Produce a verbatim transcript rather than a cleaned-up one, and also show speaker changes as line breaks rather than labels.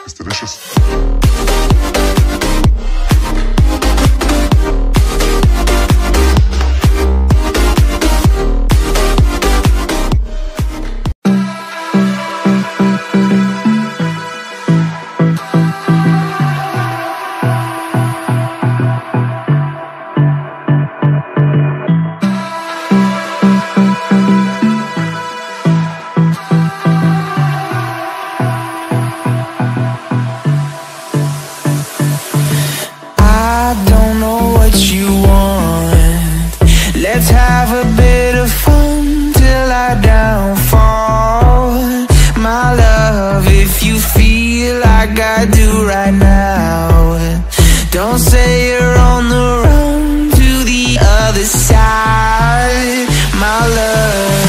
It's delicious.
Let's have a bit of fun till I downfall. My love, if you feel like I do right now, don't say you're on the run to the other side. My love,